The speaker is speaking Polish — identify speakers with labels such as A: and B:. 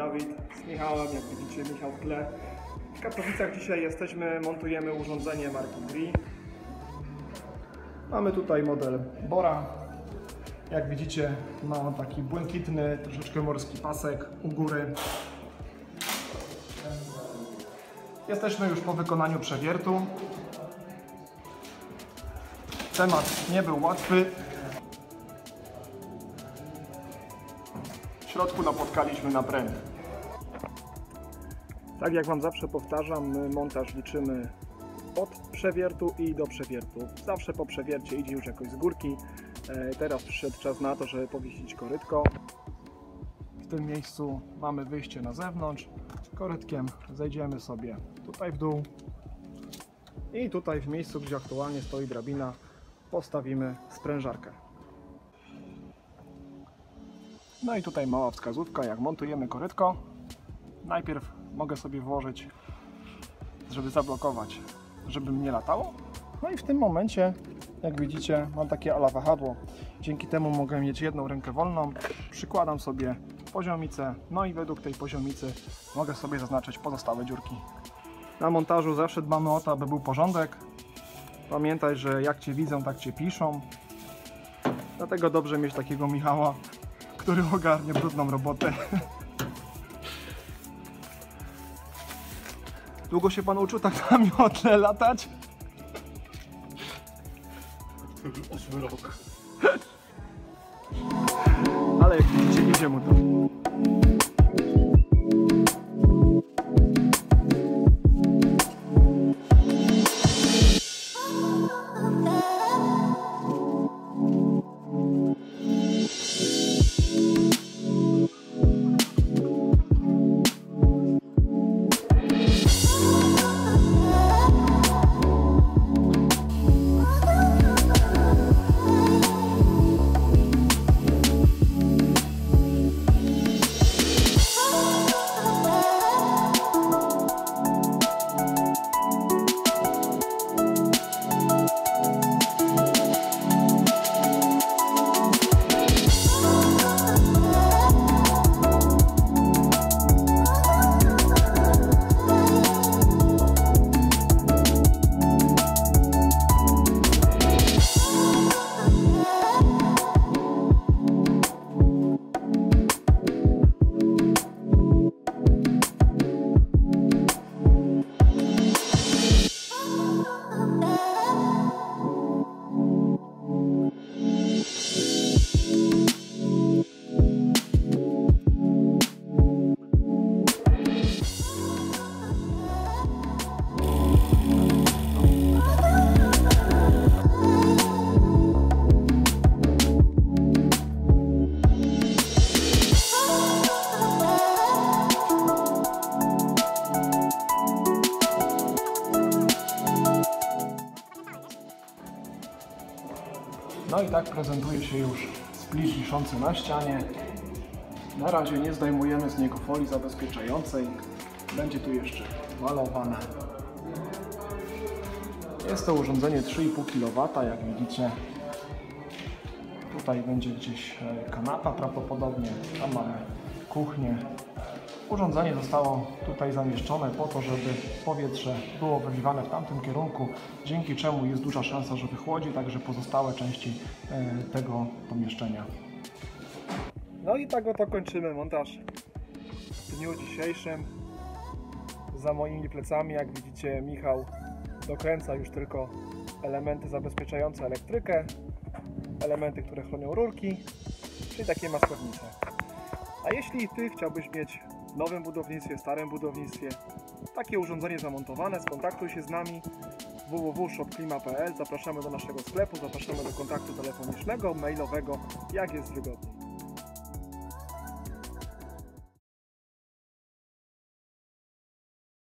A: Dawid z Michałem, jak widzicie Michał w tle. W Katowicach dzisiaj jesteśmy, montujemy urządzenie marki Gree. Mamy tutaj model Bora. Jak widzicie ma on taki błękitny, troszeczkę morski pasek u góry. Jesteśmy już po wykonaniu przewiertu. Temat nie był łatwy. W środku napotkaliśmy na pręt. Tak jak Wam zawsze powtarzam, montaż liczymy od przewiertu i do przewiertu. Zawsze po przewiercie idzie już jakoś z górki. Teraz przyszedł czas na to, żeby powiesić korytko. W tym miejscu mamy wyjście na zewnątrz. Korytkiem zejdziemy sobie tutaj w dół. I tutaj w miejscu, gdzie aktualnie stoi drabina, postawimy sprężarkę. No i tutaj mała wskazówka, jak montujemy korytko. Najpierw mogę sobie włożyć, żeby zablokować, żeby mnie latało. No i w tym momencie, jak widzicie, mam takie ala wahadło. Dzięki temu mogę mieć jedną rękę wolną. Przykładam sobie poziomicę, no i według tej poziomicy mogę sobie zaznaczyć pozostałe dziurki. Na montażu zawsze dbamy o to, aby był porządek. Pamiętaj, że jak Cię widzą, tak Cię piszą. Dlatego dobrze mieć takiego Michała, który ogarnie brudną robotę. Długo się Pan uczył tak na miotle latać?
B: 8 rok.
A: Ale jak widzicie, idzie mu to. No i tak prezentuje się już split wiszący na ścianie. Na razie nie zdejmujemy z niego folii zabezpieczającej. Będzie tu jeszcze malowane. Jest to urządzenie 3,5 kW, jak widzicie. Tutaj będzie gdzieś kanapa prawdopodobnie, tam mamy kuchnię. Urządzenie zostało tutaj zamieszczone po to, żeby powietrze było wywiwane w tamtym kierunku, dzięki czemu jest duża szansa, że wychłodzi także pozostałe części tego pomieszczenia. No i tak oto kończymy montaż w dniu dzisiejszym. Za moimi plecami, jak widzicie, Michał dokręca już tylko elementy zabezpieczające elektrykę, elementy, które chronią rurki, czyli takie maskownice. A jeśli Ty chciałbyś mieć w nowym budownictwie, starym budownictwie takie urządzenie zamontowane, skontaktuj się z nami www.shopklima.pl. Zapraszamy do naszego sklepu, zapraszamy do kontaktu telefonicznego, mailowego, jak jest wygodniej.